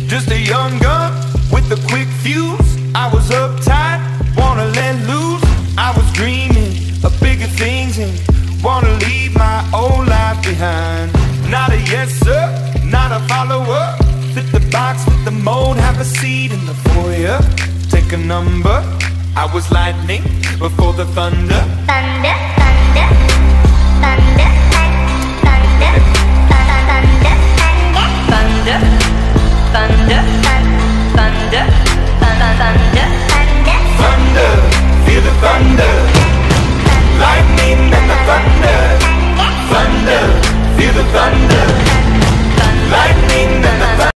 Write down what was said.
Just a young gun with a quick fuse. I was uptight, wanna let loose. I was dreaming of bigger things and wanna leave my old life behind. Not a yes sir, not a follower. Fit the box, fit the mold, have a seat in the foyer. Take a number. I was lightning before the thunder. Thunder.